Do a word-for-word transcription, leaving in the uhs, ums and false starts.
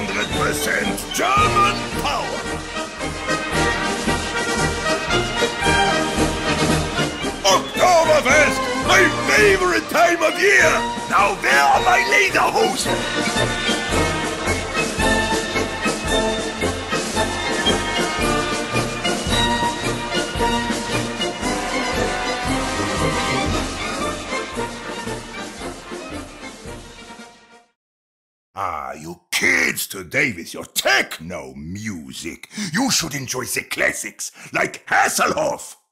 hundred percent German power! Oktoberfest! My favorite time of year! Now where are my Lederhosen? Ah, you kids today with your techno music. You should enjoy the classics, like Hasselhoff.